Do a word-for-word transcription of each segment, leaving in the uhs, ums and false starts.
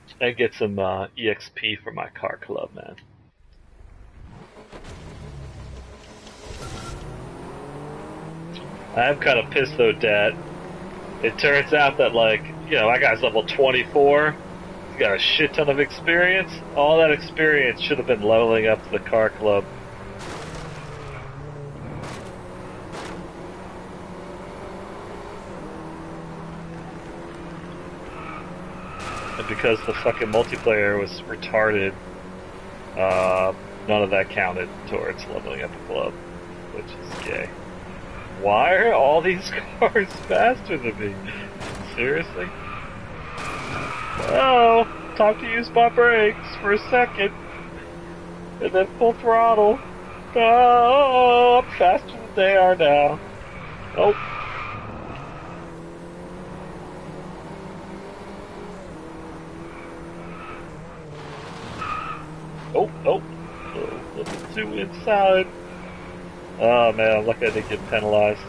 And get some uh, E X P for my car club, man. I'm kind of pissed though, Dad. It turns out that, like, you know, my guy's level twenty-four. He's got a shit ton of experience. All that experience should have been leveling up to the car club. And because the fucking multiplayer was retarded, uh, none of that counted towards leveling up a club, which is gay. Why are all these cars faster than me? Seriously? Oh, time to use my brakes for a second. And then full throttle. Oh, I'm faster than they are now. Oh. Oh, oh. A little too inside. Oh man, I'm lucky I didn't get penalized.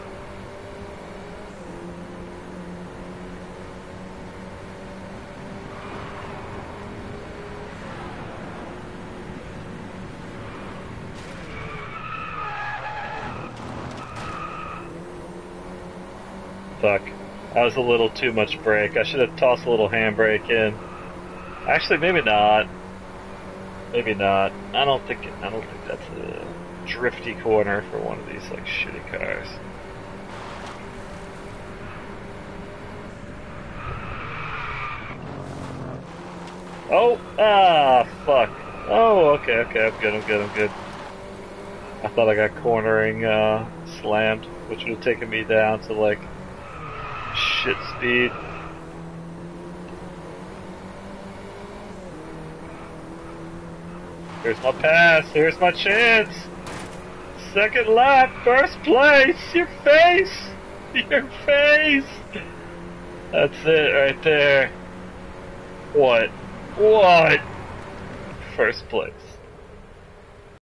Fuck. That was a little too much brake. I should have tossed a little handbrake in. Actually, maybe not. Maybe not. I don't think I don't think that's a drifty corner for one of these like shitty cars. Oh, ah, fuck. Oh, okay, okay, I'm good, I'm good, I'm good. I thought I got cornering uh, slammed, which would have taken me down to like shit speed. Here's my pass, here's my chance. Second lap, first place, your face, your face. That's it right there. What? What? First place.